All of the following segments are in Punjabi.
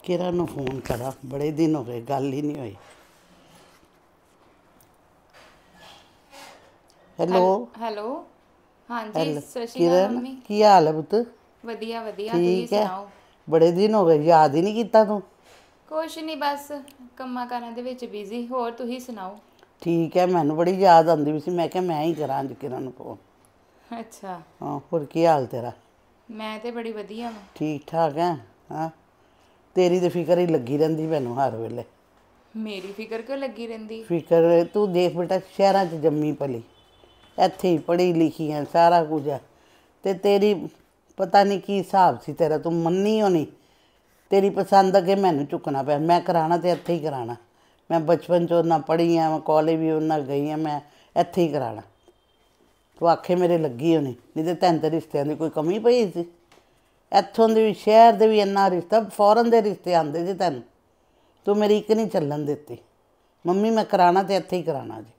किरण ਨੂੰ फोन करा, बड़े दिन हो गए गल ही नहीं हुई। हेलो हेलो हाँ जी, हेलो सत श्री अकाल किरण, मम्मी। की हाल है पुत? वधिया वधिया, तुसीं ठीक है। सुनाओ? बड़े दिन हो गए, याद ही नहीं किया तू। कुछ नहीं, बस ਕੰਮਾਂ ਕਾਰਾਂ ਦੇ ਵਿੱਚ ਬਿਜ਼ੀ। ਹੋਰ ਤੁਸੀਂ ਸੁਣਾਓ? ठीक है, मैनू बड़ी याद आती भी सी, मैं क्या मैं ही करा अज किरण ਨੂੰ फोन। अच्छा, हाँ, होर की हाल तेरा? मैं तो बड़ी वधिया वां। ठीक ठाक है। हाँ, तेरी तो फिक्र ही लगी रही मैनू हर वेले। मेरी फिक्र क्यों लगी रहिंदी? फिक्र तू देख बेटा, शहर च जम्मी पली, ਇੱਥੇ ही पढ़ी लिखी है, सारा कुछ है, तो तेरी पता नहीं की हिसाब से तेरा, तू मन्नी होनी तेरी पसंद अगे मैनू चुकना पाया। मैं कराना तो इत्थे ही कराना, मैं बचपन चो ना पढ़ी हाँ, मैं कॉलेज भी उन्ना गई हाँ, मैं इत्थे ही कराना। तू आखे मेरे लगी होनी, नहीं तो तैन तो रिश्तियां की कोई कमी पई सी? इत्थों दे भी शहर दे भी इन्ना रिश्ता, फॉरन दे रिश्ते आंदे जी तैन, तू मेरी एक नहीं चलन दित्ती। मम्मी मैं कराना तो इत्थे ही कराना जी,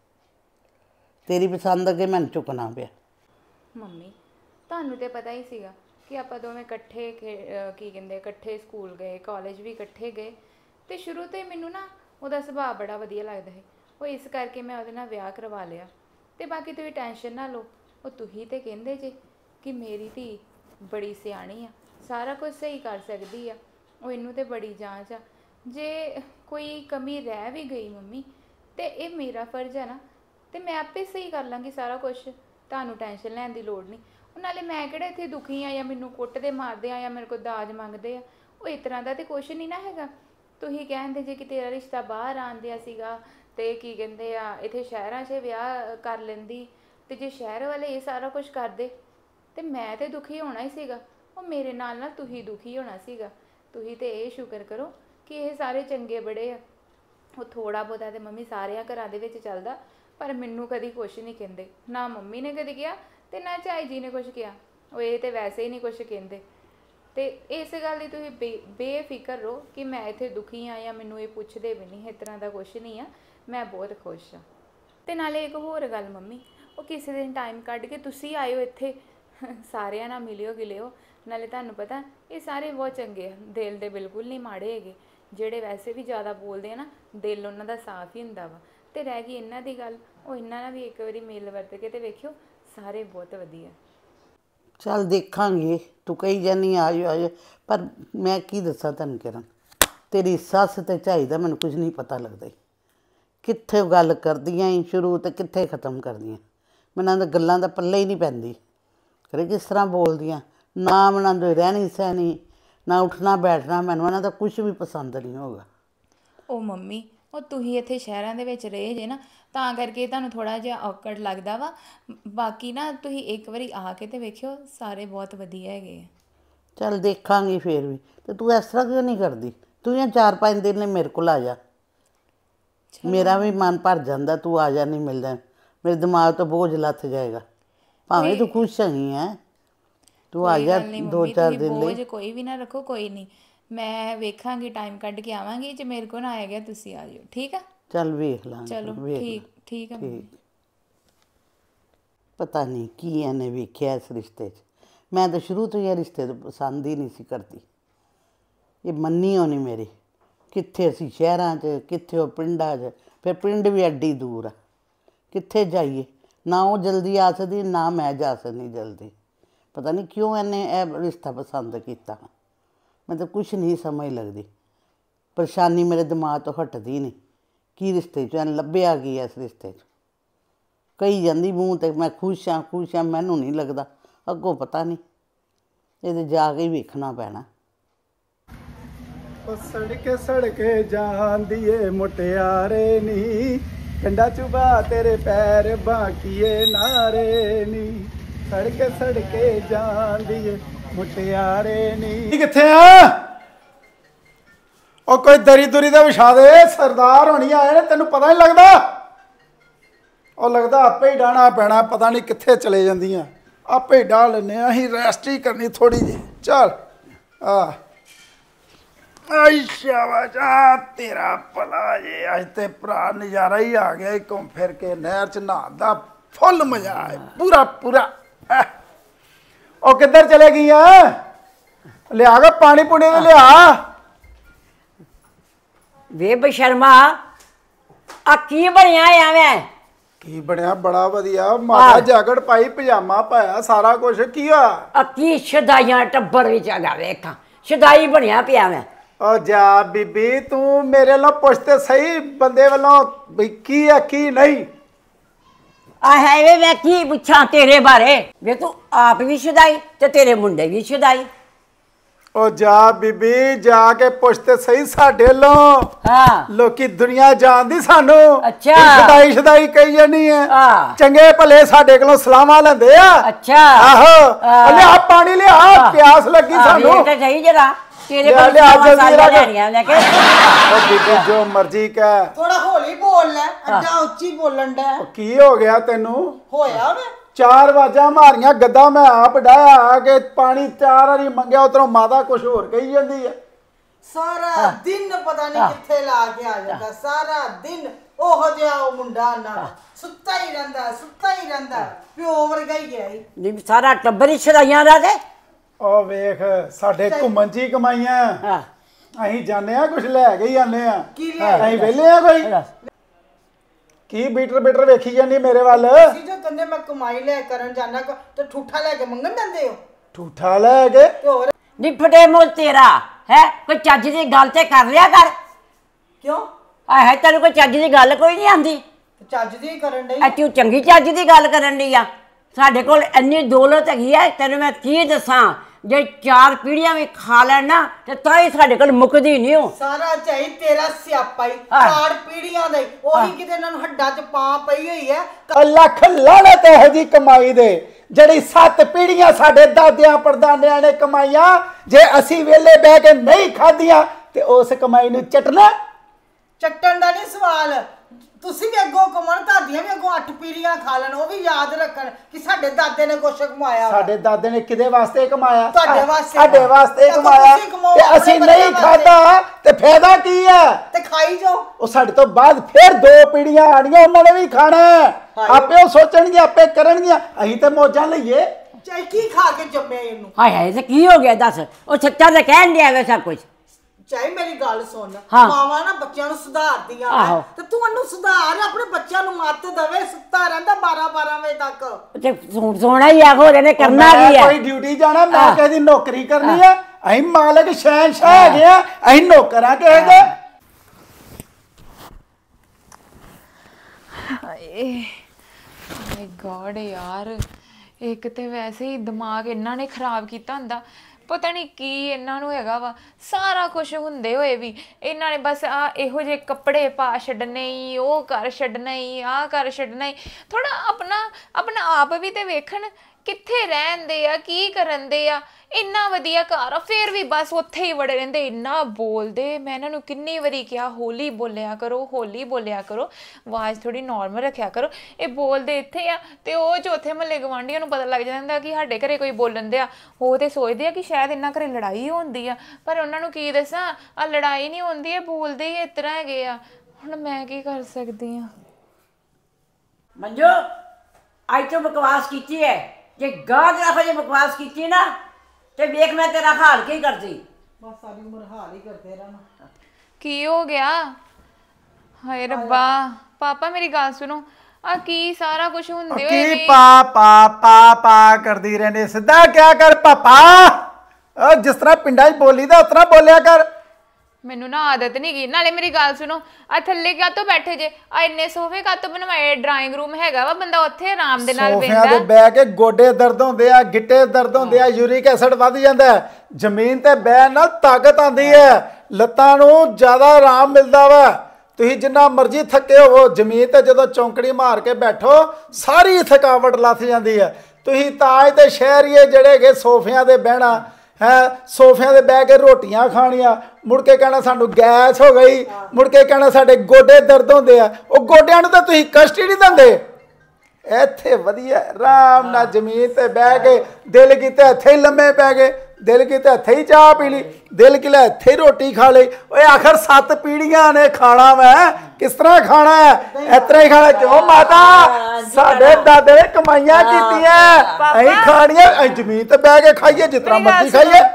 तेरी पसंद अगे मैनू चुकना पिया। ਮੰਮੀ ਤੁਹਾਨੂੰ ਤੇ ਪਤਾ ਹੀ ਸੀਗਾ ਕਿ ਆਪਾਂ ਦੋਵੇਂ ਇਕੱਠੇ ਕੀ ਕਹਿੰਦੇ ਇਕੱਠੇ ਸਕੂਲ ਗਏ, ਕਾਲਜ ਵੀ ਇਕੱਠੇ ਗਏ, ਤੇ ਸ਼ੁਰੂ ਤੋਂ ਹੀ ਮੈਨੂੰ ਨਾ ਉਹਦਾ ਸੁਭਾਅ ਬੜਾ ਵਧੀਆ ਲੱਗਦਾ ਹੈ। ਉਹ ਇਸ ਕਰਕੇ ਮੈਂ ਉਹਦੇ ਨਾਲ ਵਿਆਹ ਕਰਵਾ ਲਿਆ। ਤੇ ਬਾਕੀ ਤੁਸੀਂ ਟੈਨਸ਼ਨ ਨਾ ਲਓ, ਉਹ ਤੁਸੀਂ ਤੇ ਕਹਿੰਦੇ ਜੇ ਕਿ ਮੇਰੀ ਧੀ ਬੜੀ ਸਿਆਣੀ ਆ, ਸਾਰਾ ਕੁਝ ਸਹੀ ਕਰ ਸਕਦੀ ਆ, ਉਹ ਇਹਨੂੰ ਤੇ ਬੜੀ ਜਾਂਚ ਆ। ਜੇ ਕੋਈ ਕਮੀ ਰਹਿ ਵੀ ਗਈ ਮੰਮੀ, ਤੇ ਇਹ ਮੇਰਾ ਫਰਜ਼ ਹੈ ਨਾ, ਤੇ ਮੈਂ ਆਪੇ ਸਹੀ ਕਰ ਲਾਂਗੀ ਸਾਰਾ ਕੁਝ। ਤੁਹਾਨੂੰ ਟੈਨਸ਼ਨ ਲੈਣ ਦੀ ਲੋੜ ਨਹੀਂ। ਉਹ ਨਾਲੇ ਮੈਂ ਕਿਹੜਾ ਇੱਥੇ ਦੁਖੀ ਆ ਜਾਂ ਮੈਨੂੰ ਕੁੱਟਦੇ ਮਾਰਦੇ ਆ ਜਾਂ ਮੇਰੇ ਕੋਲ ਦਾਜ ਮੰਗਦੇ ਆ, ਉਹ ਇਸ ਤਰ੍ਹਾਂ ਦਾ ਤੇ ਕੁਛ ਨਹੀਂ ਨਾ ਹੈਗਾ। ਤੁਸੀਂ ਕਹਿੰਦੇ ਜੇ ਕਿ ਤੇਰਾ ਰਿਸ਼ਤਾ ਬਾਹਰ ਆਂਦਿਆ ਸੀਗਾ ਤੇ ਕੀ ਕਹਿੰਦੇ ਆ ਇੱਥੇ ਸ਼ਹਿਰਾਂ 'ਚ ਵਿਆਹ ਕਰ ਲੈਂਦੀ, ਤੇ ਜੇ ਸ਼ਹਿਰ ਵਾਲੇ ਇਹ ਸਾਰਾ ਕੁਝ ਕਰਦੇ ਤੇ ਮੈਂ ਤੇ ਦੁਖੀ ਹੋਣਾ ਹੀ ਸੀਗਾ। ਉਹ ਮੇਰੇ ਨਾਲ ਨਾਲ ਤੁਸੀਂ ਦੁਖੀ ਹੋਣਾ ਸੀਗਾ। ਤੁਸੀਂ ਤੇ ਇਹ ਸ਼ੁਕਰ ਕਰੋ ਕਿ ਇਹ ਸਾਰੇ ਚੰਗੇ ਬੜੇ ਆ। ਉਹ ਥੋੜ੍ਹਾ ਬਹੁਤਾ ਤੇ ਮੰਮੀ ਸਾਰਿਆਂ ਘਰਾਂ ਦੇ ਵਿੱਚ ਚੱਲਦਾ, ਪਰ ਮੈਨੂੰ ਕਦੀ ਕੁਛ ਨਹੀਂ ਕਹਿੰਦੇ, ਨਾ ਮੰਮੀ ਨੇ ਕਦੀ ਕਿਹਾ ਤੇ ਨਾ ਝਾਈ ਜੀ ਨੇ ਕੁਛ ਕਿਹਾ। ਉਹ ਇਹ ਤੇ ਵੈਸੇ ਹੀ ਨਹੀਂ ਕੁਛ ਕਹਿੰਦੇ। ਤੇ ਇਸ ਗੱਲ ਦੀ ਤੁਸੀਂ ਬੇਫਿਕਰ ਰਹੋ ਕਿ ਮੈਂ ਇੱਥੇ ਦੁਖੀ ਆ ਜਾਂ ਮੈਨੂੰ ਇਹ ਪੁੱਛਦੇ ਵੀ ਨਹੀਂ, ਇਸ ਤਰ੍ਹਾਂ ਦਾ ਕੁਛ ਨਹੀਂ ਆ। ਮੈਂ ਬਹੁਤ ਖੁਸ਼ ਹਾਂ। ਤੇ ਨਾਲੇ ਇੱਕ ਹੋਰ ਗੱਲ ਮੰਮੀ, ਉਹ ਕਿਸੇ ਦਿਨ ਟਾਈਮ ਕੱਢ ਕੇ ਤੁਸੀਂ ਆਇਓ ਇੱਥੇ, ਸਾਰਿਆਂ ਨਾਲ ਮਿਲਿਓ ਗਿਲਿਓ। ਨਾਲੇ ਤੁਹਾਨੂੰ ਪਤਾ ਇਹ ਸਾਰੇ ਬਹੁਤ ਚੰਗੇ ਆ, ਦਿਲ ਦੇ ਬਿਲਕੁਲ ਨਹੀਂ ਮਾੜੇ ਹੈਗੇ। ਜਿਹੜੇ ਵੈਸੇ ਵੀ ਜ਼ਿਆਦਾ ਬੋਲਦੇ ਆ ਨਾ, ਦਿਲ ਉਹਨਾਂ ਦਾ ਸਾਫ਼ ਹੀ ਹੁੰਦਾ ਵਾ। ਤੇ ਰਹਿ ਗਈ ਇਹਨਾਂ ਦੀ ਗੱਲ, ਉਹ ਇਹਨਾਂ ਨਾਲ ਵੀ ਇੱਕ ਵਾਰੀ ਮਿਲ ਵਰਤ ਕੇ ਤੇ ਵੇਖਿਓ, ਸਾਰੇ ਬਹੁਤ ਵਧੀਆ। चल देखांगे, तू कही जानी आजो आजो, पर मैं की दसा तेन किरण, तेरी सस ते झाई दा मैनू कुछ नहीं पता लगता, कित्थे गल करदियां ही शुरू तो कित्थे खत्म करदियां। मैनूं तां गल्लां दा पल्ले ही नहीं पैंदी, खरे किस तरह बोलदियां, ना मैनूं रहनी सहनी, ना उठना बैठना, मैनूं इन्हां दा कुछ भी पसंद नहीं होगा। ਉਹ ਮੰਮੀ, ਉਹ ਤੁਸੀਂ ਇੱਥੇ ਸ਼ਹਿਰਾਂ ਦੇ ਵਿੱਚ ਰਹੇ ਜੇ ਨਾ, ਤਾਂ ਕਰਕੇ ਤੁਹਾਨੂੰ ਥੋੜ੍ਹਾ ਜਿਹਾ ਔਕੜ ਲੱਗਦਾ ਵਾ। ਬਾਕੀ ਨਾ ਤੁਸੀਂ ਇੱਕ ਵਾਰੀ ਆ ਕੇ ਤੇ ਵੇਖਿਓ, ਸਾਰੇ ਬਹੁਤ ਵਧੀਆ ਹੈਗੇ ਆ। चल देखांगी फिर भी, तो तू इस तरह क्यों नहीं करती? तू यहाँ 4-5 दिन ने मेरे को आ जा, मेरा भी मन भर जाता, तू आ जा, नहीं मिलता मेरे दिमाग तो बोझ लथ जाएगा। भावें तू खुश हैगी है, तू आ जा 2-4 दिन ਬੋਝ ਕੋਈ ਵੀ ਨਾ ਰੱਖੋ, ਕੋਈ ਨਹੀਂ, ਮੈਂ ਵੇਖਾਂਗੀ, ਟਾਈਮ ਕੱਢ ਕੇ ਆਵਾਂਗੀ। ਜੇ ਮੇਰੇ ਕੋਲ ਨਾ ਆਇਆ ਗਿਆ ਤੁਸੀਂ ਆ ਜਾਇਓ, ਠੀਕ ਆ? चल वेख लांगे, ਚਲੋ वेख ਠੀਕ ਠੀਕ ਆ ਮੰਮੀ। ठीक। पता नहीं की इन्हें वेख्या इस रिश्ते च, मैं तो शुरू तो यह रिश्ते तो पसंद ही नहीं सी करती। ये मन्नी होनी मेरी, कित्थे असीं शहरां च, कित्थे वो पिंडां च, फिर पिंड भी एड्डी दूर आ, कित्थे जाइए? ना वो जल्दी आ सकदी, ना मैं जा सकदी जल्दी। पता नहीं क्यों इन्हें यह रिश्ता पसंद किया, मैं तो कुछ नहीं समझ लगती। परेशानी मेरे दिमाग तो हटदी नहीं, की रिश्ते च लभ्या की है इस रिश्ते च। कही जाती मूँह ते मैं खुश हाँ, मैनू नहीं लगता, अगों पता नहीं, ये जाके ही वेखना पैना। सड़के सड़के जांदी ए मुटियारे नी, कंडा चुबा तेरे पैर बाकिए नारे नी, सड़के सड़के जांदी ए मुटियारे नी। किथे आ? ओ कोई दरी दुरी दा विछा दे, सरदार होनी आए ने, तेनू पता नहीं लगता? ਉਹ ਲੱਗਦਾ ਆਪੇ ਹੀ ਡਾਣਾ ਪੈਣਾ, ਪਤਾ ਨਹੀਂ ਕਿੱਥੇ ਚਲੇ ਜਾਂਦੀਆਂ, ਆਪੇ ਹੀ ਡਾਹ ਲੈਂਦੇ ਆ ਅਸੀਂ, ਰੈਸਟ ਹੀ ਕਰਨੀ ਥੋੜੀ ਜਿਹੀ। ਚੱਲ ਆ ਆਈ ਸ਼ਾਬਾਸ਼, ਆ ਤੇਰਾ ਭਲਾ ਜੇ, ਅੱਜ ਤੇ ਭਰਾ ਨਜ਼ਾਰਾ ਹੀ ਆ ਗਿਆ, ਘੁੰਮ ਫਿਰ ਕੇ ਨਹਿਰ 'ਚ ਨਹਾਉਣ ਦਾ ਫੁੱਲ ਮਜ਼ਾ ਆਇਆ, ਪੂਰਾ ਪੂਰਾ। ਉਹ ਕਿੱਧਰ ਚਲੇ ਗਈਆਂ? ਲਿਆ ਕੇ ਪਾਣੀ ਪੂਣੀ ਤੇ ਲਿਆ। ਵੇ ਬਸ਼ਰਮਾ ਆ ਕੀ ਬਣਿਆ ਐਵੇਂ ਕੀ ਬਣਿਆ? ਬੜਾ ਵਧੀਆ ਮਾਤਾ ਜੈਕਟ ਪਾਈ ਪਜਾਮਾ ਪਾਇਆ ਸਾਰਾ ਕੁਝ ਕੀ ਆ? ਆ ਕੀ ਸ਼ਦਾਈਆਂ ਟੱਬਰ ਵਿੱਚ ਆ ਗਾ ਵੇਖ ਸ਼ਦਾਈ ਬਣਿਆ ਪਿਆ ਮੈਂ ਓ ਜਾ ਬੀਬੀ ਤੂੰ ਮੇਰੇ ਵੱਲੋਂ ਪੁੱਛ ਤੇ ਸਹੀ ਬੰਦੇ ਵੱਲੋਂ ਵੀ ਕੀ ਆ ਕੀ ਨਹੀਂ। ਆ ਹੈ ਵੇ ਮੈਂ ਕੀ ਪੁੱਛਾਂ ਤੇਰੇ ਬਾਰੇ ਵੇ ਤੂੰ ਆਪ ਵੀ ਸ਼ਦਾਈ ਤੇ ਤੇਰੇ ਮੁੰਡੇ ਵੀ ਸ਼ਦਾਈ। ਓ ਜਾ ਬੀਬੀ ਜਾ ਕੇ ਪੁੱਛ ਤੇ ਸਹੀ ਸਾਡੇ ਵੱਲੋਂ। ਹਾਂ ਲੋਕੀ ਦੁਨੀਆ ਜਾਣਦੀ ਸਾਨੂੰ। ਅੱਛਾ। ਸ਼ਦਾਈ ਸ਼ਦਾਈ ਕਹੀ ਜਾਨੀ ਆ। ਹਾਂ। ਚੰਗੇ ਭਲੇ ਸਾਡੇ ਕੋਲੋਂ ਸਲਾਮਾਂ ਲੈਂਦੇ ਆ। ਅੱਛਾ। ਆਹੋ ਲਿਆ ਪਾਣੀ ਲਿਆ ਪਿਆਸ ਲੱਗੀ ਸਾਨੂੰ। ਤੇ ਸਹੀ ਜਰਾ ਤੇਰੇ ਲਿਆ, ਕੋਲ ਲਿਆ, ਜਲਦੀ ਸਾਰੀਆਂ ਲਿਆ। ਲੈਣੀਆਂ ਲੈ ਕੇ ਓ ਬੀਬੀ ਜੋ ਮਰਜ਼ੀ ਕਹਿ। ਥੋੜਾ ਹੌਲੀ ਬੋਲ ਲੈ ਅੱਡਾ ਉੱਚੀ ਬੋਲਣ ਦਾ ਓ ਕੀ ਹੋ ਗਿਆ ਤੈਨੂੰ? ਹੋਇਆ ਵੇ 4 ਆਵਾਜ਼ਾਂ ਮਾਰੀਆਂ ਗੱਦਾ ਮੈਂ ਆਪ ਡਾਇਆ ਆ ਕੇ ਪਾਣੀ 4 ਵਾਰੀ ਮੰਗਿਆ ਉਧਰੋਂ ਮਾਤਾ ਕੁਝ ਹੋਰ ਕਹੀ ਜਾਂਦੀ ਆ। ਸਾਰਾ ਦਿਨ ਪਤਾ ਨਹੀਂ ਕਿੱਥੇ ਲਾ ਕੇ ਆ ਜਾਂਦਾ ਸਾਰਾ ਦਿਨ ਉਹੋ ਜਿਹਾ ਉਹ ਮੁੰਡਾ ਨਾ ਸੁੱਤਾ ਹੀ ਰਹਿੰਦਾ ਪਿਓ ਵਰਗਾ ਹੀ ਗਿਆ ਹੀ ਨਹੀਂ ਸਾਰਾ ਟੱਬਰ ਹੀ ਸ਼ਦਾਈਆਂ ਦਾ ਤੇ ਓ ਵੇਖ ਸਾਡੇ ਘੁੰਮਣ ਚ ਹੀ ਕਮਾਈਆਂ। ਹਾਂ ਅਸੀਂ ਜਾਂਦੇ ਆ ਕੁਝ ਲੈ ਕੇ ਹੀ ਆਨੇ ਆ। ਕੀ ਲਿਆ ਅਸੀਂ ਵਿਹਲੇ ਆ ਕੋਈ? ਕੀ ਬੀਟਰ ਵੇਖੀ ਜਾਂਦੀ ਮੇਰੇ ਵੱਲ? ਸੀ ਜੋ ਤੰਨੇ ਮੈਂ ਕਮਾਈ ਲੈ ਕਰਨ ਜਾਣਾ ਤੇ ਠੂਠਾ ਲੈ ਕੇ ਮੰਗਣ ਦਿੰਦੇ ਹੋ ਠੂਠਾ ਲੈ ਕੇ? ਤੇ ਹੋਰ ਨਿਪਟੇ ਮੋਲ ਤੇਰਾ ਹੈ ਕੋਈ ਚੱਜ ਦੀ ਗੱਲ ਤੇ ਕਰ ਲਿਆ ਕਰ। ਕਿਉਂ ਆਏ ਤੈਨੂੰ ਕੋਈ ਚੱਜ ਦੀ ਗੱਲ ਕੋਈ ਨਹੀਂ ਆਂਦੀ। ਚੱਜ ਦੀ ਕਰਨ ਡਈ ਐ ਤੂੰ ਚੰਗੀ ਚੱਜ ਦੀ ਗੱਲ ਕਰਨ ਦੀ ਆ। ਸਾਡੇ ਕੋਲ ਇੰਨੀ ਦੌਲਤ ਹੈਗੀ ਆ ਤੈਨੂੰ ਮੈਂ ਕੀ ਦੱਸਾਂ ਜੇ 4 ਪੀੜ੍ਹੀਆਂ ਵੀ ਖਾ ਲੈਣ ਨਾ ਤੇ ਤਾਂ ਹੀ ਸਾਡੇ ਕੋਲ ਮੁੱਕਦੀ ਨਹੀਂ ਉਹ। ਸਾਰਾ ਚਾਹੀ ਤੇਰਾ ਸਿਆਪਾ ਹੀ 4 ਪੀੜੀਆਂ ਦਾ ਉਹੀ ਕਿਤੇ ਇਹਨਾਂ ਨੂੰ ਹੱਡਾਂ 'ਚ ਪਾ ਪਈ ਹੋਈ ਹੈ। ਲੱਖ ਲਾਹਨਤ ਇਹੋ ਜੀ ਕਮਾਈ ਦੇ ਜਿਹੜੀ 7 ਪੀੜ੍ਹੀਆਂ ਸਾਡੇ ਦਾਦਿਆਂ ਪੜਦਾਦਿਆਂ ਨੇ ਕਮਾਈਆਂ। ਜੇ ਅਸੀਂ ਵੇਲੇ ਬਹਿ ਕੇ ਨਹੀਂ ਖਾਧੀਆਂ ਤੇ ਉਸ ਕਮਾਈ ਨੂੰ ਚਟਣਾ। ਚੱਟਣ ਦਾ ਨਹੀਂ ਸਵਾਲ ਤੁਸੀਂ ਵੀ ਅੱਗੋਂ ਕਮਣ ਤੁਹਾਡੀਆਂ ਵੀ ਅੱਗੋਂ 8 ਪੀੜੀਆਂ ਖਾ ਲੈਣ ਉਹ ਵੀ ਯਾਦ ਰੱਖਣ ਕਿ ਸਾਡੇ ਦਾਦੇ ਨੇ ਕੁਛ ਕਮਾਇਆ। ਸਾਡੇ ਦਾਦੇ ਨੇ ਕਿਹਦੇ ਵਾਸਤੇ ਕਮਾਇਆ? ਤੁਹਾਡੇ ਵਾਸਤੇ। ਸਾਡੇ ਵਾਸਤੇ ਕਮਾਇਆ ਤੇ ਅਸੀਂ ਨਹੀਂ ਖਾਧਾ ਤੇ ਫਾਇਦਾ ਕੀ ਹੈ? ਤੇ ਖਾਈ ਜਾਓ। ਉਹ ਸਾਡੇ ਤੋਂ ਬਾਅਦ ਫਿਰ 2 ਪੀੜ੍ਹੀਆਂ ਆਣੀਆਂ ਉਹਨਾਂ ਨੇ ਵੀ ਖਾਣਾ। ਆਪੇ ਉਹ ਸੋਚਣਗੇ ਆਪੇ ਕਰਨਗੀਆਂ ਅਸੀਂ ਤੇ ਮੌਜਾਂ ਲਈਏ। ਚਾਹੀ ਕੀ ਖਾ ਕੇ ਜੰਮਿਆ ਇਹਨੂੰ? ਹਾਏ ਹਾਏ ਤੇ ਕੀ ਹੋ ਗਿਆ ਦੱਸ ਉਹ ਸੱਚਾ ਤਾਂ ਕਹਿਣ ਡਿਆ ਵੇ ਸਭ ਕੁਝ। ਚਾਹੀ ਮੇਰੀ ਗੱਲ ਸੁਣ ਹਾਂ। ਮਾਵਾਂ ਨਾ ਬੱਚਿਆਂ ਨੂੰ ਸੁਧਾਰਦੀਆਂ ਆਹੋ। ਤੇ ਤੂੰ ਉਹਨੂੰ ਸੁਧਾਰ ਆਪਣੇ ਬੱਚਿਆਂ ਨੂੰ ਮੱਤ ਦਵੇ ਸੁੱਤਾ ਰਹਿੰਦਾ 12 ਵਜੇ ਤੱਕ। ਤੇ ਸੋਣਾ ਹੀ ਆਖੋ ਇਹਨੇ ਕਰਨਾ ਕੀ ਹੈ? ਕੋਈ ਡਿਊਟੀ ਜਾਣਾ ਮੈਂ ਕਿਸੇ ਦੀ ਨੌਕਰੀ ਕਰਨੀ ਆ। ਅਸੀਂ ਮਾਲਕ ਸ਼ਹਿਨशाह ਹੈਗੇ ਆ ਅਸੀਂ ਨੌਕਰ ਆ ਕਿਸੇ ਦੇ। ਹਾਏ ਮਾਈ ਗॉड ਯਾਰ ਇੱਕ ਤੇ ਵੈਸੇ ਹੀ ਦਿਮਾਗ ਇਹਨਾਂ ਨੇ ਖਰਾਬ ਕੀਤਾ ਹੁੰਦਾ ਪਤਾ ਨਹੀਂ ਕੀ ਇਹਨਾਂ ਨੂੰ ਹੈਗਾ ਵਾ ਸਾਰਾ ਕੁਝ ਹੁੰਦੇ ਹੋਏ ਵੀ ਇਹਨਾਂ ਨੇ ਬਸ ਆ ਇਹੋ ਜਿਹੇ ਕੱਪੜੇ ਪਾ ਛੱਡਣੇ ਹੀ ਉਹ ਕਰ ਛੱਡਣਾ ਹੀ ਆ ਕਰ ਛੱਡਣਾ ਹੀ ਥੋੜਾ ਆਪਣਾ ਆਪ ਵੀ ਤੇ ਵੇਖਣ ਕਿੱਥੇ ਰਹਿੰਦੇ ਆ ਕੀ ਕਰਨ ਦੇ ਆ ਇੰਨਾ ਵਧੀਆ ਘਰ ਆ ਫਿਰ ਵੀ ਬਸ ਉੱਥੇ ਹੀ ਵੜੇ ਰਹਿੰਦੇ ਇੰਨਾ ਬੋਲਦੇ ਮੈਂ ਇਹਨਾਂ ਨੂੰ ਕਿੰਨੀ ਵਾਰੀ ਕਿਹਾ ਹੌਲੀ ਬੋਲਿਆ ਕਰੋ ਆਵਾਜ਼ ਥੋੜੀ ਨਾਰਮਲ ਰੱਖਿਆ ਕਰੋ ਇਹ ਬੋਲਦੇ ਇੱਥੇ ਆ ਤੇ ਉਹ ਚੌਥੇ ਮਹੱਲੇ ਗਵਾਂਢੀਆਂ ਨੂੰ ਪਤਾ ਲੱਗ ਜਾਂਦਾ ਕਿ ਸਾਡੇ ਘਰੇ ਕੋਈ ਬੋਲਣ ਦਿਆ ਉਹ ਤੇ ਸੋਚਦੇ ਆ ਕਿ ਸ਼ਾਇਦ ਇਹਨਾਂ ਘਰੇ ਲੜਾਈ ਹੁੰਦੀ ਆ ਪਰ ਉਹਨਾਂ ਨੂੰ ਕੀ ਦੱਸਾਂ ਆ ਲੜਾਈ ਨਹੀਂ ਹੁੰਦੀ ਇਹ ਬੋਲਦੇ ਹੀ ਇਸ ਤਰ੍ਹਾਂ ਹੈਗੇ ਆ ਹੁਣ ਮੈਂ ਕੀ ਕਰ ਸਕਦੀ ਆ ਮੰਜੂ ਅੱਜ ਤੋਂ ਬਕਵਾਸ ਕੀਤੀ ਹੈ ਜੇ ਗਾਂ ਦੇ ਜੇ ਬਕਵਾਸ ਕੀਤੀ ਨਾ ਤੇ ਵੇਖ ਮੈਂ ਤੇਰਾ ਹਾਲ ਕੀ ਕਰਦੀ ਬਸ ਸਾਰੀ ਉਮਰ ਹਾਲ ਹੀ ਕਰਦੇ ਰਹਿਣਾ ਕੀ ਹੋ ਗਿਆ ਹਾਏ ਰੱਬਾ ਪਾਪਾ ਮੇਰੀ ਗੱਲ ਸੁਣੋ ਆ ਕੀ ਸਾਰਾ ਕੁਝ ਹੁੰਦੇ ਹੋਏ ਕੀ ਵੀ ਪਾ ਕਰਦੀ ਰਹਿੰਦੇ ਸਿੱਧਾ ਕਿਆ ਕਰ ਪਾਪਾ ਜਿਸ ਤਰ੍ਹਾਂ ਪਿੰਡਾਂ 'ਚ ਬੋਲੀਦਾ ਉਸ ਤਰ੍ਹਾਂ ਬੋਲਿਆ ਕਰ ਮੈਨੂੰ ਨਾ ਆਦਤ ਨਹੀਂ ਗਈ ਨਾਲੇ ਮੇਰੀ ਗੱਲ ਸੁਣੋ ਆ ਥੱਲੇ ਕਾਹਤੋਂ ਬੈਠੇ ਜੇ ਆ ਇੰਨੇ ਸੋਫੇ ਕਾਹਤੋਂ ਬਣਵਾਏ ਡਰਾਇੰਗ ਰੂਮ ਹੈਗਾ ਵਾ ਬੰਦਾ ਉੱਥੇ ਆਰਾਮ ਦੇ ਨਾਲ ਸੋਫਿਆਂ ਬੈਠਦਾ ਤੇ ਬਹਿ ਕੇ ਗੋਡੇ ਦਰਦ ਹੁੰਦੇ ਆ ਗਿੱਟੇ ਦਰਦ ਹੁੰਦੇ ਆ ਯੂਰਿਕ ਐਸਿਡ ਵੱਧ ਜਾਂਦਾ ਜ਼ਮੀਨ ਤੇ ਬਹਿਣ ਨਾਲ ਤਾਕਤ ਆਉਂਦੀ ਹੈ ਲੱਤਾਂ ਨੂੰ ਜ਼ਿਆਦਾ ਆਰਾਮ ਮਿਲਦਾ ਵਾ ਤੁਸੀਂ ਜਿੰਨਾ ਮਰਜ਼ੀ ਥੱਕੇ ਹੋਵੋ ਜ਼ਮੀਨ ਤੇ ਜਦੋਂ ਚੌਂਕੜੀ ਮਾਰ ਕੇ ਬੈਠੋ ਸਾਰੀ ਥਕਾਵਟ ਲੱਥ ਜਾਂਦੀ ਹੈ ਤੁਸੀਂ ਤਾਜ ਤੇ ਸ਼ਹਿਰੀਏ ਜਿਹੜੇ ਹੈਗੇ ਸੋਫਿਆਂ ਤੇ ਬਹਿਣਾ ਹੈ ਸੋਫਿਆਂ ਤੇ ਬਹਿ ਕੇ ਰੋਟੀਆਂ ਖਾਣੀਆਂ ਮੁੜ ਕੇ ਕਹਿਣਾ ਸਾਨੂੰ ਗੈਸ ਹੋ ਗਈ ਮੁੜ ਕੇ ਕਹਿਣਾ ਸਾਡੇ ਗੋਡੇ ਦਰਦ ਹੁੰਦੇ ਆ ਉਹ ਗੋਡਿਆਂ ਨੂੰ ਤਾਂ ਤੁਸੀਂ ਕਸ਼ਟ ਹੀ ਨਹੀਂ ਦਿੰਦੇ ਇੱਥੇ ਵਧੀਆ ਆਰਾਮ ਨਾਲ ਜ਼ਮੀਨ ਤੇ ਬਹਿ ਕੇ ਦਿਲ ਕੀਤੇ ਇੱਥੇ ਹੀ ਲੰਮੇ ਪੈ ਗਏ ਦਿਲ ਕੀਤੇ ਇੱਥੇ ਹੀ ਚਾਹ ਪੀ ਲਈ ਦਿਲ ਕੀਤੇ ਇੱਥੇ ਹੀ ਰੋਟੀ ਖਾ ਲਈ ਓਏ ਆਖਰ 7 ਪੀੜ੍ਹੀਆਂ ਨੇ ਖਾਣਾ ਮੈਂ ਕਿਸ ਤਰ੍ਹਾਂ ਖਾਣਾ ਹੈ ਇਸ ਤਰ੍ਹਾਂ ਹੀ ਖਾਣਾ ਕਿਉਂ ਮਾਤਾ ਸਾਡੇ ਦਾਦੇ ਨੇ ਕਮਾਈਆਂ ਕੀਤੀਆਂ ਅਸੀਂ ਖਾਣੀਆਂ ਅਸੀਂ ਜ਼ਮੀਨ ਤੇ ਬਹਿ ਕੇ ਖਾਈਏ ਜਿਸ ਤਰ੍ਹਾਂ ਮਰਜ਼ੀ ਖਾਈਏ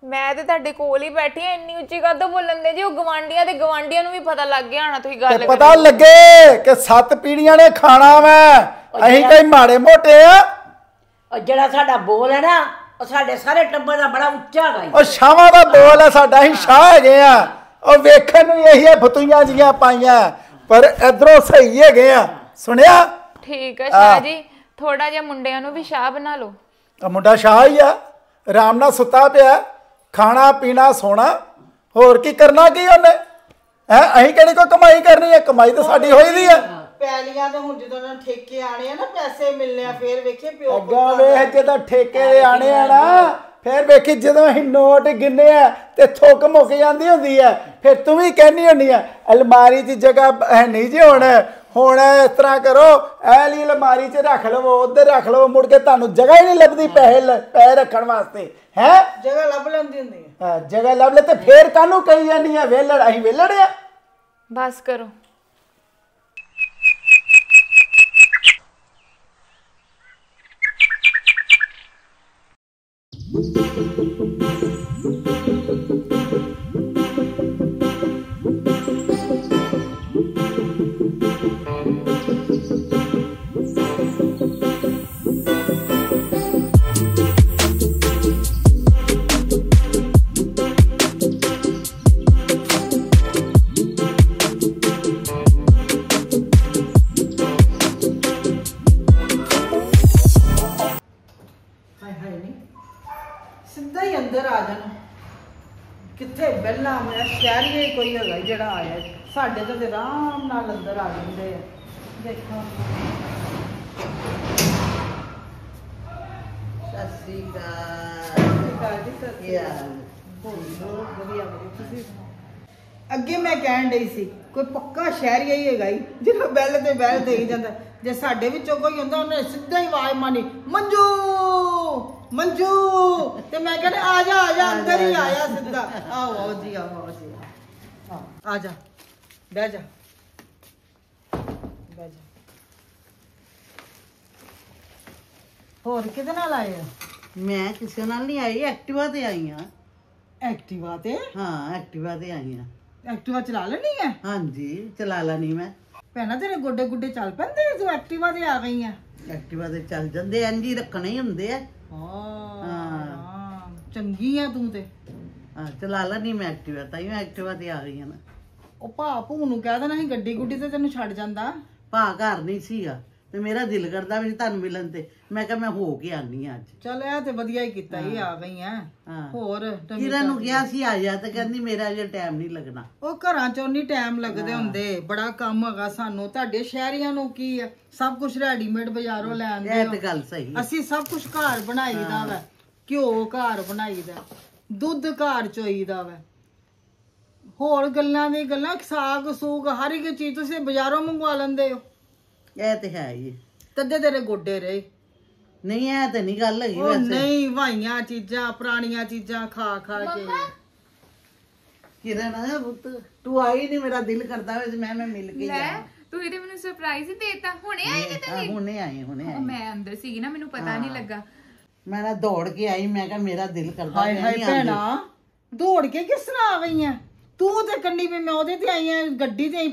ਮੈਂ ਤੇ ਤੁਹਾਡੇ ਕੋਲ ਹੀ ਬੈਠੀ ਆ, ਇੰਨੀ ਉੱਚੀ ਕਾਹਤੋਂ ਬੋਲਣ ਦੇ ਜੀ? ਉਹ ਗਵਾਂਢੀਆਂ ਦੇ ਗਵਾਂਢੀਆਂ ਨੂੰ ਵੀ ਪਤਾ ਲੱਗ ਗਿਆ ਹੋਣਾ ਤੁਸੀਂ ਗੱਲ ਤੇ ਪਤਾ ਲੱਗੇ ਕਿ 7 ਪੀੜ੍ਹੀਆਂ ਨੇ ਖਾਣਾ ਵਾ, ਅਸੀਂ ਕੋਈ ਮਾੜੇ ਮੋਟੇ ਆ। ਉਹ ਜਿਹੜਾ ਸਾਡਾ ਬੋਲ ਹੈ ਨਾ, ਉਹ ਸਾਡੇ ਸਾਰੇ ਟੱਬਰ ਦਾ ਬੜਾ ਉੱਚਾ ਹੈਗਾ। ਉਹ ਸ਼ਾਹਾਂ ਦਾ ਬੋਲ ਹੈ ਸਾਡਾ, ਅਸੀਂ ਸ਼ਾਹ ਹੈਗੇ ਆ। ਉਹ ਵੇਖਣ ਨੂੰ ਇਹੀ ਫਤੂਈਆਂ ਜੀਆਂ ਪਾਈਆਂ, ਪਰ ਇਧਰੋਂ ਸਹੀ ਹੈਗੇ ਆ। ਸੁਣਿਆ? ਠੀਕ ਹੈ ਸ਼ਾਹ ਜੀ, ਥੋੜਾ ਜਿਹਾ ਮੁੰਡਿਆਂ ਨੂੰ ਵੀ ਸ਼ਾਹ ਬਣਾ ਲਓ। ਆ ਮੁੰਡਾ ਸ਼ਾਹ ਹੀ ਆ, ਆਰਾਮ ਨਾਲ ਸੁੱਤਾ ਪਿਆ, ਖਾਣਾ ਪੀਣਾ ਸੋਣਾ, ਹੋਰ ਕੀ ਕਰਨਾ ਕੀ ਉਹਨੇ ਹੈ? ਅਸੀਂ ਕਿਹੜੀ ਕੋਈ ਕਮਾਈ ਕਰਨੀ ਹੈ? ਕਮਾਈ ਤਾਂ ਸਾਡੀ ਹੋਈ ਦੀ ਆ। ਪੈਲੀਆਂ ਦੇ ਹੁਣ ਜਦੋਂ ਉਹਨਾਂ ਠੇਕੇ ਆਣੇ ਆ ਨਾ, ਪੈਸੇ ਮਿਲਨੇ ਆ, ਫੇਰ ਵੇਖੇ ਪਿਓ ਅੱਗਾ ਵੇਖ ਜਦੋਂ ਠੇਕੇ ਦੇ ਆਣੇ ਆ ਨਾ, ਫੇਰ ਵੇਖੀ ਜਦੋਂ ਅਸੀਂ ਨੋਟ ਗਿੰਨੇ ਆ ਤੇ ਥੁੱਕ ਮੁੱਕ ਜਾਂਦੀ ਹੁੰਦੀ ਆ, ਫਿਰ ਤੂੰ ਵੀ ਕਹਿੰਦੀ ਹੁੰਦੀ ਆ ਅਲਮਾਰੀ 'ਚ ਜਗ੍ਹਾ ਹੈ ਨਹੀਂ ਜੀ। ਹੁਣ ਇਸ ਤਰ੍ਹਾਂ ਕਰੋ, ਇਹ ਲਈ ਅਲਮਾਰੀ 'ਚ ਰੱਖ ਲਵੋ, ਉੱਧਰ ਰੱਖ ਲਵੋ, ਮੁੜ ਕੇ ਤੁਹਾਨੂੰ ਜਗ੍ਹਾ ਹੀ ਨਹੀਂ ਲੱਭਦੀ ਪੈਸੇ ਰੱਖਣ ਵਾਸਤੇ ਹੈ। ਜਗ੍ਹਾ ਲੱਭ ਲੈਂਦੀ ਹੁੰਦੀ ਹੈ। ਜਗ੍ਹਾ ਲੱਭ ਲੈ ਤੇ ਫੇਰ ਕਾਹਨੂੰ ਕਹੀ ਜਾਂਦੀ ਆ ਵੇਲੜ? ਅਸੀਂ ਵੇਲੜ ਆ? ਬਸ ਕਰੋ। ਸਿੱਧਾ ਹੀ ਅੰਦਰ ਆ ਜਾਣਾ। ਕਿੱਥੇ ਬਹਿਲਾ ਮੈਂ ਸ਼ਹਿਰੀਏ ਕੋਈ ਹੈਗਾ ਜਿਹੜਾ ਆਇਆ। ਸਾਡੇ ਤਾਂ ਆਰਾਮ ਨਾਲ ਅੰਦਰ ਆ ਜਾਂਦੇ ਆ। ਦੇਖੋ ਸਤਿ ਸ੍ਰੀ ਅੱਗੇ ਮੈਂ ਕਹਿਣ ਡਈ ਸੀ ਕੋਈ ਪੱਕਾ ਸ਼ਹਿਰੀਆ ਹੀ ਹੈਗਾ ਜਿਹੜਾ ਬੈਲ ਤੇ ਬੈਲ ਦੇਈ ਜਾਂਦਾ। ਜੇ ਸਾਡੇ ਵਿੱਚੋਂ ਕੋਈ ਹੁੰਦਾ ਉਹਨੇ ਸਿੱਧਾ ਹੀ ਆਵਾਜ਼ ਮਾਰੀ, ਮੰਜੂ ਮੰਜੂ, ਤੇ ਮੈਂ ਕਹਿੰਦਾ ਆ ਜਾ ਅੰਦਰ ਹੀ ਆਇਆ ਸਿੱਧਾ। ਆਓ ਜੀ ਆਓ ਜੀ, ਆ ਜਾ, ਬਹਿ ਜਾ ਬਹਿ ਜਾ। ਹੋਰ ਕਿਹਦੇ ਨਾਲ ਆਏ ਹੋ? ਮੈਂ ਕਿਸੇ ਨਾਲ ਨਹੀਂ ਆਈ, ਐਕਟਿਵਾ ਤੇ ਆਈ ਆ। ਐਕਟਿਵਾ ਤੇ? ਹਾਂ ਐਕਟਿਵਾ ਤੇ ਆਈ ਆ। ਐਕਟਿਵਾ ਚਲਾ ਲੈਣੀ ਹੈ? ਹਾਂਜੀ ਚਲਾ ਲੈਣੀ ਮੈਂ। ਭੈਣਾ ਤੇਰੇ ਗੋਡੇ ਗੁੱਡੇ ਚੱਲ ਪੈਂਦੇ ਤੂੰ ਐਕਟਿਵਾ ਤੇ ਆ ਗਈ ਆ? ਐਕਟਿਵਾ ਤੇ ਚੱਲ ਜਾਂਦੇ, ਇੰਜ ਹੀ ਰੱਖਣੇ ਹੀ ਹੁੰਦੇ ਆ। ਹਾਂ ਚੰਗੀ ਆ ਤੂੰ ਤੇ। ਹਾਂ ਚਲਾ ਲੈਣੀ ਮੈਂ ਐਕਟਿਵਾ, ਤਾਂ ਹੀ ਮੈਂ ਐਕਟਿਵਾ ਤੇ ਆ ਗਈ ਆ ਨਾ। ਉਹ ਭਾ ਭੂ ਨੂੰ ਕਹਿ ਦੇਣਾ ਸੀ ਗੱਡੀ ਗੁੱਡੀ ਤੇ ਤੈਨੂੰ ਛੱਡ ਜਾਂਦਾ। ਭਾ ਘਰ ਨਹੀਂ ਸੀਗਾ ਤੇ ਮੇਰਾ ਦਿਲ ਕਰਦਾ ਵੀ ਤੁਹਾਨੂੰ ਮਿਲਣ ਤੇ ਮੈਂ ਕਿਹਾ ਮੈਂ ਹੋ ਕੇ ਆਨੀ ਆ ਅੱਜ। ਚੱਲ ਇਹ ਤੇ ਵਧੀਆ ਹੀ ਕੀਤਾ, ਇਹ ਆ ਗਈ ਆ। ਹੋਰ ਕਿਰਨ ਨੂੰ ਕਿਹਾ ਸੀ ਆ ਜਾ, ਤੇ ਕਹਿੰਦੀ ਮੇਰਾ ਅਜੇ ਟਾਈਮ ਨਹੀਂ ਲੱਗਣਾ। ਉਹ ਘਰਾਂ ਚੋਂ ਨਹੀਂ ਟਾਈਮ ਲੱਗਦੇ ਹੁੰਦੇ, ਬੜਾ ਕੰਮ ਹੈਗਾ ਸਾਨੂੰ। ਤੁਹਾਡੇ ਸ਼ਹਿਰੀਆਂ ਨੂੰ ਕੀ ਆ, ਸਭ ਕੁਝ ਰੈਡੀਮੇਡ ਬਾਜ਼ਾਰੋਂ ਲੈ ਆਉਂਦੇ। ਇਹ ਤੇ ਗੱਲ ਸਹੀ। ਅਸੀਂ ਸਭ ਕੁਝ ਘਰ ਬਣਾਈਦਾ ਵਾ, ਘਿਓ ਘਰ ਬਣਾਈਦਾ, ਦੁੱਧ ਘਰ ਚੋਈਦਾ ਵਾ। ਹੋਰ ਗੱਲਾਂ ਦੀ ਗੱਲਾਂ, ਸਾਗ ਸੂਗ ਹਰ ਇੱਕ ਚੀਜ਼ ਤੁਸੀਂ ਬਾਜ਼ਾਰੋਂ ਮੰਗਵਾ ਲੈਂਦੇ ਹੋ। ਇਹ ਤੇ ਹੈ ਹੀ। ਤੱਦੇ ਤੇਰੇ ਗੋਡੇ ਰਹੇ ਨਹੀਂ ਇਹ ਤੇ ਨਹੀਂ ਗੱਲ ਹੈਗੀ ਉਹ ਵੈਸੇ। ਨਹੀਂ ਵਾਈਆਂ ਚੀਜ਼ਾਂ, ਪੁਰਾਣੀਆਂ ਚੀਜ਼ਾਂ ਖਾ ਖਾ ਕੇ। ਕਿਰਨ ਪੁੱਤ ਤੂੰ ਆਈ ਨਹੀਂ, ਮੇਰਾ ਦਿਲ ਕਰਦਾ ਵੈਸੇ ਮੈਂ ਮਿਲ ਕੇ ਜਾਵਾਂ। ਤੁਸੀਂ ਤੇ ਮੈਨੂੰ ਸਰਪ੍ਰਾਈਜ਼ ਹੀ ਦੇਤਾ। ਹੁਣੇ ਆਏ ਜੇ ਤੁਸੀਂ? ਹੁਣੇ ਆਏ। ਮੈਂ ਅੰਦਰ ਸੀਗੀ ਨਾ, ਮੈਨੂੰ ਪਤਾ ਨਹੀਂ ਲੱਗਾ। ਮੈਂ ਨਾ ਦੌੜ ਕੇ ਆਈ, ਮੈਂ ਕਿਹਾ ਮੇਰਾ ਦਿਲ ਕਰਦਾ। ਹਾਏ ਹਾਏ ਭੈਣਾ, ਦੌੜ ਕੇ ਕਿਸ ਤਰ੍ਹਾਂ ਆ ਗਈਆਂ ਤੂੰ? ਤੇ ਕੰਨੀ ਵੀ ਮੈਂ ਉਹਦੇ ਤੇ ਆਈ ਆ, ਗੱਡੀ ਤੇ ਆਈ।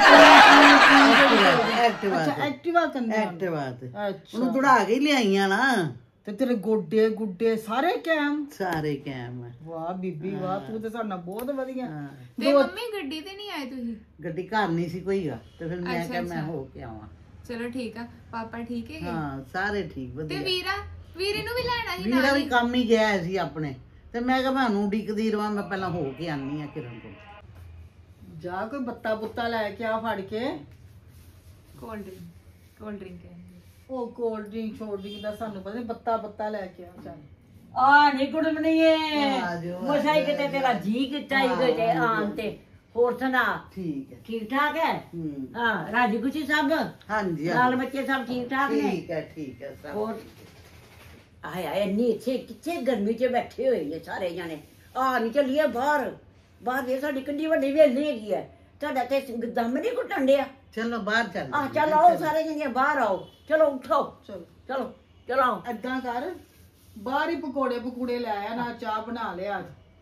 ਐਕਟਿਵਾ ਕੰਨੀ। ਐਕਟਿਵਾ ਤੇ ਉਹਨੂੰ ਦੌੜਾ ਕੇ ਲਿਆਈਆਂ ਨਾ। ਤੇ ਤੇਰੇ ਗੋਡੇ ਗੁੱਡੇ ਸਾਰੇ ਕੈਮ? ਸਾਰੇ ਕੈਮ। ਵਾਹ ਬੀਬੀ ਵਾਹ, ਤੂੰ ਤੇ ਸਾਡਾ ਬਹੁਤ ਵਧੀਆ। ਤੇ ਮੰਮੀ ਗੱਡੀ ਤੇ ਨਹੀਂ ਆਏ ਤੁਸੀਂ? ਗੱਡੀ ਘਰ ਨਹੀਂ ਸੀ ਕੋਈਗਾ, ਤੇ ਫਿਰ ਮੈਂ ਕਿਹਾ ਮੈਂ ਹੋ ਕੇ ਆਵਾਂ। ਚਲੋ ਠੀਕ ਆ। ਪਾਪਾ ਠੀਕ ਹੈ? ਹਾਂ ਸਾਰੇ ਠੀਕ ਵਧੀਆ। ਤੇ ਵੀਰੇ ਨੂੰ ਵੀ ਲੈਣਾ ਸੀ? ਵੀਰਾ ਵੀ ਕੰਮ ਹੀ ਗਿਆ ਸੀ ਆਪਣੇ, ਤੇ ਮੈਂ ਕਿਹਾ ਮੈਂ ਉਹਨੂੰ ਉਡੀਕਦੀ ਰਵਾਂ, ਮੈਂ ਪਹਿਲਾਂ ਹੋ ਕੇ ਆਨੀ ਆ ਕਿਰਨ ਕੋਲ। ਜਾ ਕੋਈ ਬੱਤਾ ਬੁੱਤਾ ਲੈ ਕੇ ਆ ਫੜ ਕੇ। ਕੋਲਡ ਡਰਿੰਕ ਉਹ ਕੋਲਡ ਡਰਿੰਕ ਛੋੜਦੀ ਦਾ ਸਾਨੂੰ ਪਤਾ ਨਹੀਂ, ਬੱਤਾ ਲੈ ਕੇ ਆ ਚੱਲ। ਆ ਨਹੀਂ ਕੁੜਮਣੀਏ, ਮਸਾਈ ਕਿਤੇ ਤੇਰਾ ਜੀ ਕੀਤਾ ਹੀ ਗਏ ਆਣ ਤੇ। ਹੋਰ ਸੁਣਾ? ਠੀਕ ਹੈ। ਠੀਕ ਠਾਕ ਹੈ? ਹਾਂ ਰਾਜੀ ਖੁਸ਼ੀ ਸਭ? ਹਾਂਜੀ ਨਾਲ ਬੱਚੇ ਸਭ ਠੀਕ ਠਾਕ ਨੇ? ਠੀਕ ਹੈ ਸਭ। ਹੋਰ ਆਏ ਆਏ ਇੰਨੀ ਇੱਥੇ ਕਿੱਥੇ ਗਰਮੀ 'ਚ ਬੈਠੇ ਹੋਏ ਨੇ ਸਾਰੇ ਜਾਣੇ। ਆ ਨਹੀਂ ਚੱਲੀਏ ਬਾਹਰ ਦੇ, ਸਾਡੀ ਕਿੰਨੀ ਵੱਡੀ ਵੇਲੀ ਹੈਗੀ ਹੈ। ਤੁਹਾਡਾ ਤੇ ਦਮ ਨਹੀਂ ਘੁੱਟਣ ਡਿਆ? ਚਲੋ ਬਾਹਰ ਚੱਲ। ਚਲੋ ਆਓ ਸਾਰੇ ਜਣੇ ਬਾਹਰ ਆਓ। ਚਲੋ ਉਠੋ, ਚਲੋ ਚਲੋ। ਏਦਾਂ ਕਰ, ਬਾਹਰ ਹੀ ਪਕੌੜੇ ਲੈ ਆ, ਨਾ ਚਾਹ ਬਣਾ ਲਿਆ ਅੱਜ।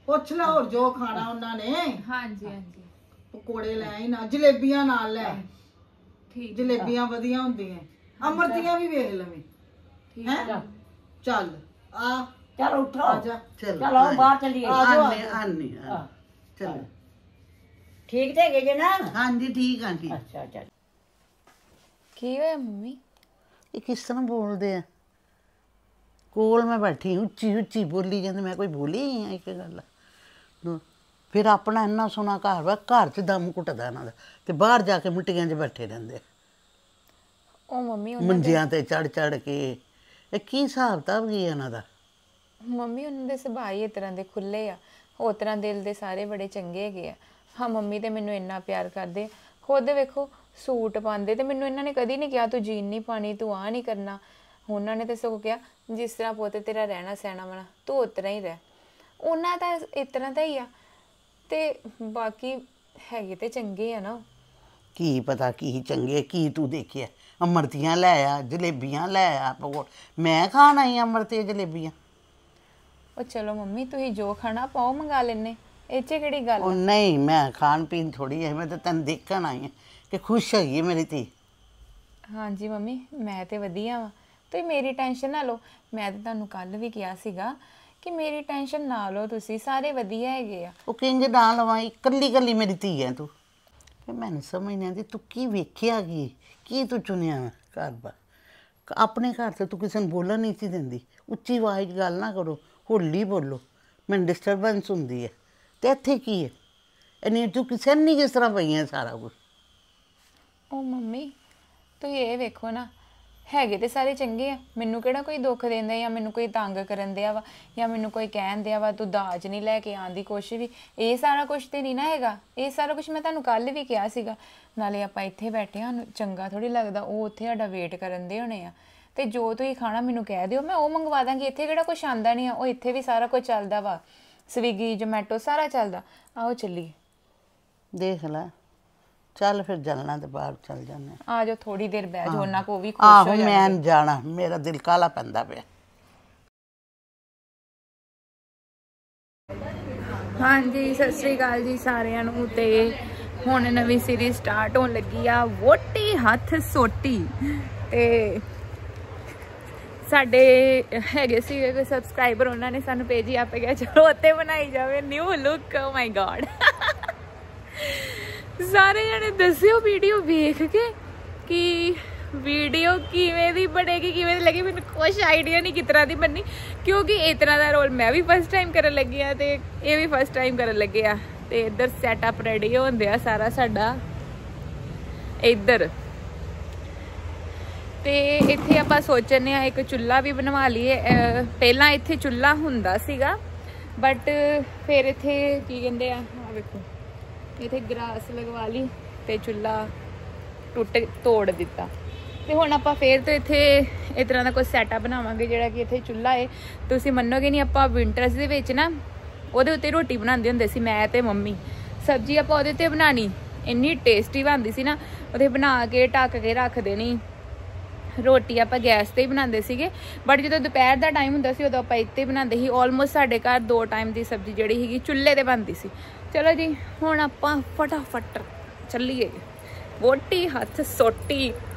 ਪੁੱਛ ਲੈ ਹੋਰ ਜੋ ਖਾਣਾ ਉਹਨਾਂ ਨੇ। ਹਾਂਜੀ ਹਾਂਜੀ ਪਕੌੜੇ ਲੈ ਆਈ ਨਾ, ਜਲੇਬੀਆਂ ਨਾਲ ਲੈ ਆਈ। ਠੀਕ ਜਲੇਬੀਆਂ ਵਧੀਆ ਹੁੰਦੀਆਂ, ਅਮਰਤੀਆਂ ਵੀ ਵੇਖ ਲਵੇਂ। ਠੀਕ ਹੈ ਚੱਲ ਆ ਚਲ ਉਠੋ, ਆ ਜਾ। ਚਲੋ ਬਾਹਰ ਚੱਲੀਏ। ਆਨੇ ਚਲ ਠੀਕ ਤੇ ਹੈਗੇ ਜੇ ਨਾ? ਹਾਂਜੀ ਠੀਕ ਆ ਠੀਕ। ਅੱਛਾ ਚੱਲ। ਕੀ ਹੋਇਆ ਮੰਮੀ? ਇਹ ਕਿਸ ਤਰ੍ਹਾਂ ਬੋਲਦੇ ਆ? ਕੋਲ ਮੈਂ ਬੈਠੀ ਉੱਚੀ ਉੱਚੀ ਬੋਲੀ ਜਾਂਦੇ, ਮੈਂ ਕੋਈ ਬੋਲੀ ਹੀ ਆ ਇੱਕ ਗੱਲ। ਫਿਰ ਆਪਣਾ ਇੰਨਾ ਸੋਹਣਾ ਘਰ ਵਾ, ਘਰ 'ਚ ਦਮ ਘੁੱਟਦਾ ਇਹਨਾਂ ਦਾ, ਤੇ ਬਾਹਰ ਜਾ ਕੇ ਮਿੱਟੀਆਂ 'ਚ ਬੈਠੇ ਰਹਿੰਦੇ ਆ, ਉਹ ਮੰਮੀ ਮੰਜਿਆਂ ਤੇ ਚੜ ਚੜ ਕੇ। ਇਹ ਕੀ ਹਿਸਾਬ ਕਿਤਾਬ ਕੀ ਇਹਨਾਂ ਦਾ? ਮੰਮੀ ਉਹਨਾਂ ਦੇ ਸੁਭਾਅ ਹੀ ਇਸ ਤਰ੍ਹਾਂ ਦੇ ਖੁੱਲੇ ਆ, ਉਹ ਤਰ੍ਹਾਂ ਦਿਲ ਦੇ ਸਾਰੇ ਬੜੇ ਚੰਗੇ ਹੈਗੇ ਆ। ਹਾਂ ਮੰਮੀ ਤੇ ਮੈਨੂੰ ਇੰਨਾ ਪਿਆਰ ਕਰਦੇ, ਖੁਦ ਵੇਖੋ ਸੂਟ ਪਾਉਂਦੇ, ਤੇ ਮੈਨੂੰ ਇਹਨਾਂ ਨੇ ਕਦੀ ਨਹੀਂ ਕਿਹਾ ਤੂੰ ਜੀਨ ਨਹੀਂ ਪਾਣੀ, ਤੂੰ ਆਹ ਨਹੀਂ ਕਰਨਾ। ਉਹਨਾਂ ਨੇ ਤਾਂ ਸਗੋਂ ਕਿਹਾ ਜਿਸ ਤਰ੍ਹਾਂ ਪੁੱਤ ਤੇਰਾ ਰਹਿਣਾ ਸਹਿਣਾ ਵਾਲਾ ਤੂੰ ਉਸ ਤਰ੍ਹਾਂ ਹੀ ਰਹਿ। ਉਹਨਾਂ ਦਾ ਇਸ ਤਰ੍ਹਾਂ ਦਾ ਹੀ ਆ, ਤੇ ਬਾਕੀ ਹੈਗੇ ਤੇ ਚੰਗੇ ਆ ਨਾ। ਕੀ ਪਤਾ ਕੀ ਚੰਗੇ, ਕੀ ਤੂੰ ਦੇਖਿਆ? ਅਮਰਤੀਆਂ ਲੈ ਆ, ਜਲੇਬੀਆਂ ਲੈ ਆ, ਮੈਂ ਖਾਣ ਆਈ ਅਮਰਤੀਆਂ ਜਲੇਬੀਆਂ। ਉਹ ਚਲੋ ਮੰਮੀ ਤੁਸੀਂ ਜੋ ਖਾਣਾ ਪਾਓ ਮੰਗਾ ਲੈਨੇ, ਇਹ 'ਚ ਕਿਹੜੀ ਗੱਲ ਉਹ ਆ? ਨਹੀਂ, ਮੈਂ ਖਾਣ ਪੀਣ ਥੋੜੀ ਹੈ, ਮੈਂ ਤਾਂ ਤੈਨੂੰ ਦੇਖਣ ਆਈ ਹਾਂ ਕਿ ਖੁਸ਼ ਹੈਗੀ ਹੈ ਮੇਰੀ ਧੀ। ਹਾਂਜੀ ਮੰਮੀ ਮੈਂ ਤੇ ਵਧੀਆ ਵਾਂ, ਤੁਸੀਂ ਮੇਰੀ ਟੈਨਸ਼ਨ ਨਾ ਲਓ। ਮੈਂ ਤਾਂ ਤੁਹਾਨੂੰ ਕੱਲ ਵੀ ਕਿਹਾ ਸੀਗਾ ਕਿ ਮੇਰੀ ਟੈਨਸ਼ਨ ਨਾ ਲਓ, ਤੁਸੀਂ ਸਾਰੇ ਵਧੀਆ ਹੈਗੇ ਆ। ਉਹ ਕਿੰਜ ਨਾ ਲਵਾਂ, ਇਕੱਲੀ ਇਕੱਲੀ ਮੇਰੀ ਧੀ ਹੈ ਤੂੰ। ਫਿਰ ਮੈਨੂੰ ਸਮਝ ਨਹੀਂ ਆਉਂਦੀ ਤੂੰ ਕੀ ਵੇਖਿਆ, ਕੀ ਤੂੰ ਚੁਣਿਆ ਘਰ ਬਾਰ? ਆਪਣੇ ਘਰ 'ਤੇ ਤੂੰ ਕਿਸੇ ਨੂੰ ਬੋਲਣ ਨਹੀਂ ਸੀ ਦਿੰਦੀ, ਉੱਚੀ ਆਵਾਜ਼ 'ਚ ਗੱਲ ਨਾ ਕਰੋ, ਹੌਲੀ ਬੋਲੋ, ਮੈਨੂੰ ਡਿਸਟਰਬੈਂਸ ਹੁੰਦੀ ਹੈ। ਤੇ ਇੱਥੇ ਕੀ ਹੈ ਇੰਨੀ ਤੂੰ ਕਿਸੇ ਨਹੀਂ ਕਿਸ ਤਰ੍ਹਾਂ ਪਈ ਹੈ ਸਾਰਾ ਕੁਛ? ਉਹ ਮੰਮੀ ਤੁਸੀਂ ਇਹ ਵੇਖੋ ਨਾ, ਹੈਗੇ ਤੇ ਸਾਰੇ ਚੰਗੇ ਆ, ਮੈਨੂੰ ਕਿਹੜਾ ਕੋਈ ਦੁੱਖ ਦਿੰਦਾ ਜਾਂ ਮੈਨੂੰ ਕੋਈ ਤੰਗ ਕਰਨ ਦਿਆ ਵਾ ਜਾਂ ਮੈਨੂੰ ਕੋਈ ਕਹਿਣ ਦਿਆ ਵਾ ਤੂੰ ਦਾਜ ਨਹੀਂ ਲੈ ਕੇ ਆਉਣ ਦੀ ਕੁਛ ਵੀ। ਇਹ ਸਾਰਾ ਕੁਛ ਤੇ ਨਹੀਂ ਨਾ ਹੈਗਾ, ਇਹ ਸਾਰਾ ਕੁਛ ਮੈਂ ਤੁਹਾਨੂੰ ਕੱਲ ਵੀ ਕਿਹਾ ਸੀਗਾ। ਨਾਲੇ ਆਪਾਂ ਇੱਥੇ ਬੈਠੇ ਹਾਂ, ਚੰਗਾ ਥੋੜੀ ਲੱਗਦਾ, ਉਹ ਉੱਥੇ ਸਾਡਾ ਵੇਟ ਕਰਨ ਦੇ ਹੋਣੇ ਆ। ਤੇ ਜੋ ਤੁਸੀਂ ਖਾਣਾ ਮੈਨੂੰ ਕਹਿ ਦਿਓ, ਮੈਂ ਉਹ ਮੰਗਵਾ ਦਾਂਗੀ। ਇੱਥੇ ਕਿਹੜਾ ਕੁਛ ਆਂਦਾ ਨਹੀਂ ਆ, ਉਹ ਇੱਥੇ ਵੀ ਸਾਰਾ ਕੁਝ ਚੱਲਦਾ ਵਾ, ਸਵੀਗੀ ਜੋਮੈਟੋ ਸਾਰਾ ਚੱਲਦਾ। ਆਓ ਚੱਲੀਏ। ਦੇਖ ਲੈ, ਚੱਲ ਫਿਰ ਚੱਲਣਾ ਤੇ ਬਾਹਰ ਚੱਲ ਜਾਂਦੇ ਹਾਂ। ਆ ਜਾਓ ਥੋੜੀ ਦੇਰ ਬਹਿ ਜਾਓ, ਉਹਨਾਂ ਕੋ ਵੀ ਖੁਸ਼ ਆਹੋ ਹੋ ਮੈਂ ਜਾਣਗੇ। ਜਾਣਾ, ਮੇਰਾ ਦਿਲ ਕਾਲਾ ਪੈਂਦਾ ਪਿਆ। ਹਾਂਜੀ ਸਤਿ ਸ੍ਰੀ ਅਕਾਲ ਜੀ ਸਾਰਿਆਂ ਨੂੰ। ਤੇ ਹੁਣ ਨਵੀਂ ਸੀਰੀਜ਼ ਸਟਾਰਟ ਹੋਣ ਲੱਗੀ ਆ, ਵੋਟੀ ਹੱਥ ਸੋਟੀ। ਤੇ ਸਾਡੇ ਹੈਗੇ ਸੀ ਕੋਈ ਸਬਸਕ੍ਰਾਈਬਰ, ਉਹਨਾਂ ਨੇ ਸਾਨੂੰ ਪੇਜ ਹੀ ਆਪੇ ਕਿਹਾ ਚਲੋ ਉੱਤੇ ਬਣਾਈ ਜਾਵੇ new look. Oh my god ਸਾਰੇ ਜਣੇ ਦੱਸਿਓ ਵੀਡੀਓ ਵੇਖ ਕੇ ਕਿ ਵੀਡੀਓ ਕਿਵੇਂ ਦੀ ਬਣੇਗੀ, ਕਿਵੇਂ ਦੀ ਲੱਗੀ। ਮੈਨੂੰ ਕੁਛ ਆਈਡੀਆ ਨਹੀਂ ਕਿਸ ਤਰ੍ਹਾਂ ਦੀ ਬਣਨੀ, ਕਿਉਂਕਿ ਇਸ ਤਰ੍ਹਾਂ ਦਾ ਰੋਲ ਮੈਂ ਵੀ ਫਸਟ ਟਾਈਮ ਕਰਨ ਲੱਗੀ ਆ ਤੇ ਇਹ ਵੀ ਫਸਟ ਟਾਈਮ ਕਰਨ ਲੱਗੇ ਆ। ਤੇ ਇੱਧਰ ਸੈਟਅਪ ਰੈਡੀ ਹੁੰਦੇ ਆ ਸਾਰਾ ਸਾਡਾ ਇੱਧਰ। ਤੇ ਇੱਥੇ ਆਪਾਂ ਸੋਚਨੇ ਆ ਇੱਕ ਚੁੱਲ੍ਹਾ ਵੀ ਬਣਵਾ ਲਈਏ। ਪਹਿਲਾਂ ਇੱਥੇ ਚੁੱਲ੍ਹਾ ਹੁੰਦਾ ਸੀਗਾ, ਬਟ ਫਿਰ ਇੱਥੇ ਕੀ ਕਹਿੰਦੇ ਆ ਵੇਖੋ, ਇੱਥੇ ਗਰਾਸ ਲਗਵਾ ਲਈ ਤੇ ਚੁੱਲ੍ਹਾ ਤੋੜ ਦਿੱਤਾ। ਤੇ ਹੁਣ ਆਪਾਂ ਫੇਰ ਤੋਂ ਇੱਥੇ ਇਸ ਤਰ੍ਹਾਂ ਦਾ ਕੋਈ ਸੈਟਅਪ ਬਣਾਵਾਂਗੇ ਜਿਹੜਾ ਕਿ ਇੱਥੇ ਚੁੱਲ੍ਹਾ ਹੈ। ਤੁਸੀਂ ਮੰਨੋਗੇ ਨਹੀਂ, ਆਪਾਂ ਵਿੰਟਰਸ ਦੇ ਵਿੱਚ ਨਾ ਉਹਦੇ ਉੱਤੇ ਰੋਟੀ ਬਣਾਉਂਦੇ ਹੁੰਦੇ ਸੀ, ਮੈਂ ਤੇ ਮੰਮੀ। ਸਬਜ਼ੀ ਆਪਾਂ ਉਹਦੇ ਤੇ ਬਣਾਉਣੀ, ਇੰਨੀ ਟੇਸਟੀ ਬਣਦੀ ਸੀ ਨਾ। ਉਹਦੇ ਬਣਾ ਕੇ ਢੱਕ ਕੇ ਰੱਖ ਦੇਣੀ। ਰੋਟੀ ਆਪਾਂ ਗੈਸ ਤੇ ਹੀ ਬਣਾਉਂਦੇ ਸੀਗੇ, ਬਟ ਜਦੋਂ ਦੁਪਹਿਰ ਦਾ ਟਾਈਮ ਹੁੰਦਾ ਸੀ ਉਦੋਂ ਆਪਾਂ ਇੱਥੇ ਬਣਾਉਂਦੇ ਸੀ। ਆਲਮੋਸਟ ਸਾਡੇ ਘਰ 2 ਟਾਈਮ ਦੀ ਸਬਜ਼ੀ ਜਿਹੜੀ ਸੀਗੀ ਚੁੱਲ੍ਹੇ ਤੇ ਬਣਦੀ ਸੀ। ਚਲੋ ਜੀ ਹੁਣ ਆਪਾਂ ਫਟਾਫਟ ਚੱਲੀਏ, ਵੋਟੀ ਹੱਥ ਸੋਟੀ।